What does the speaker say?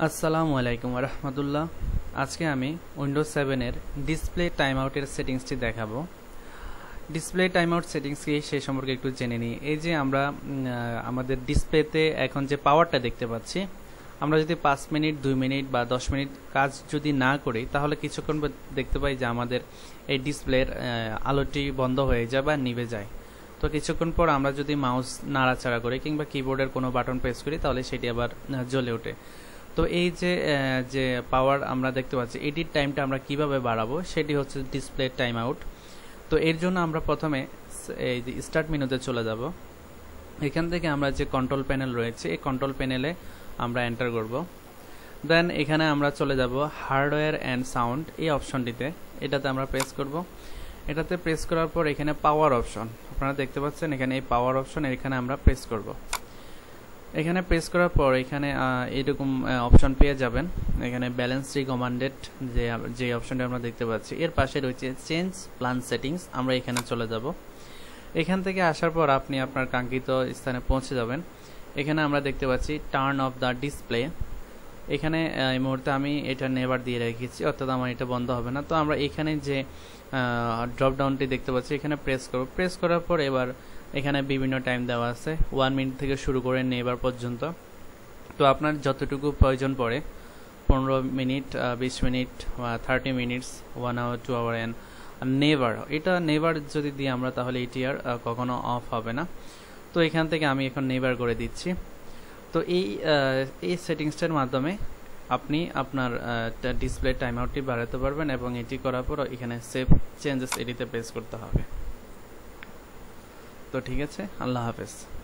আসসালামু আলাইকুম রাহমাতুল্লাহ। আজকে আমি উইন্ডোজ 7 এর ডিসপ্লে টাইম আউটের সেটিংসটি দেখাবো। ডিসপ্লে টাইম আউট সেটিংস কি সেই সম্পর্কে একটু জেনে নিই। এই যে আমরা আমাদের ডিসপ্লেতে এখন যে পাওয়ারটা দেখতে পাচ্ছি, আমরা যদি 5 মিনিট 2 মিনিট বা 10 মিনিট কাজ যদি না করি তাহলে কিছুক্ষণ দেখতে পাই যে আমাদের এই ডিসপ্লের আলোটি বন্ধ হয়ে যায় বা নিভে যায়। তো কিছুক্ষণ পর আমরা যদি মাউস নাড়াচাড়া করি কিংবা কিবোর্ডের কোনো বাটন প্রেস করি তাহলে সেটি আবার জ্বলে ওঠে। তো এই যে পাওয়ার আমরা দেখতে পাচ্ছি, এডিট টাইমটা আমরা কিভাবে বাড়াবো সেটি হচ্ছে ডিসপ্লে টাইম আউট। তো এর জন্য আমরা প্রথমে এই যে স্টার্ট মেনুতে চলে যাব। এখান থেকে আমরা যে কন্ট্রোল প্যানেল রয়েছে এই কন্ট্রোল প্যানেলে আমরা এন্টার করব। দেন এখানে আমরা চলে যাব হার্ডওয়্যার অ্যান্ড সাউন্ড এই অপশনটিতে, এটাতে আমরা প্রেস করব। এটাতে প্রেস করার পর এখানে পাওয়ার অপশন আপনারা দেখতে পাচ্ছেন, এখানে এই পাওয়ার অপশন এখানে আমরা প্রেস করব। এখানে প্রেস করার পর এখানে এরকম অপশন পেয়ে যাবেন। এখানে ব্যালেন্স রিকমান্ডেড যে অপশনটা আমরা দেখতে পাচ্ছি, এর পাশে রয়েছে চেঞ্জ প্ল্যান সেটিংস। আমরা এখানে চলে যাব। এখান থেকে আসার পর আপনি আপনার কাঙ্ক্ষিত স্থানে পৌঁছে যাবেন। এখানে আমরা দেখতে পাচ্ছি টার্ন অফ দ্য ডিসপ্লে। এখানে এই মুহূর্তে আমি এটা নেভার দিয়ে রেখেছি, অর্থাৎ আমার এটা বন্ধ হবে না। তো আমরা এখানে যে ড্রপ ডাউনটি দেখতে পাচ্ছি এখানে প্রেস করব। প্রেস করার পর এবার এখানে বিভিন্ন টাইম দেওয়া আছে, 1 মিনিট থেকে শুরু করে নেভার পর্যন্ত। তো আপনার যতটুকু প্রয়োজন পড়ে 15 minute 20 minute 30 minutes 1 hour 2 hour and never, এটা নেভার যদি দিই আমরা তাহলে এটি আর কখনো অফ হবে না। তো এখান থেকে আমি এখন নেভার করে দিচ্ছি। তো এই সেটিংসটার মাধ্যমে আপনি আপনার ডিসপ্লে টাইম আউটটি বাড়াতে পারবেন এবং এটি করার পর এখানে সেভ চেঞ্জেস এটিতে প্রেস করতে হবে। তো ঠিক আছে, আল্লাহ হাফেজ।